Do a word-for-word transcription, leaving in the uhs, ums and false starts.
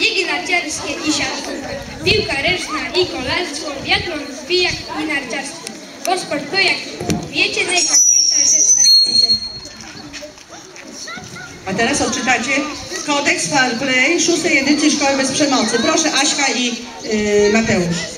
biegi narciarskie i siatkówka, piłka ręczna i kolarstwo, biatlon, pijak i narciarstwo. Bo sport to, jak wiecie, najfajniejsza rzecz na świecie. A teraz odczytacie kodeks Fair Play szóstej edycji Szkoły Bez Przemocy. Proszę, Aśka i yy, Mateusz.